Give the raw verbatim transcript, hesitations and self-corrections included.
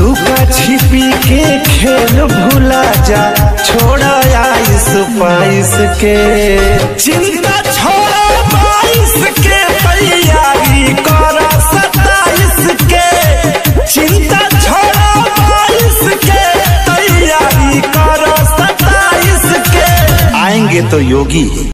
लुका छिपी के खेल भूला जा, छोड़ा आइस पाइस के चिंता छोड़ा बाईस के, तैयारी कर सताइस के चिंता छोड़ा बाईस के, तैयारी कर सताइस के। आएंगे तो योगी।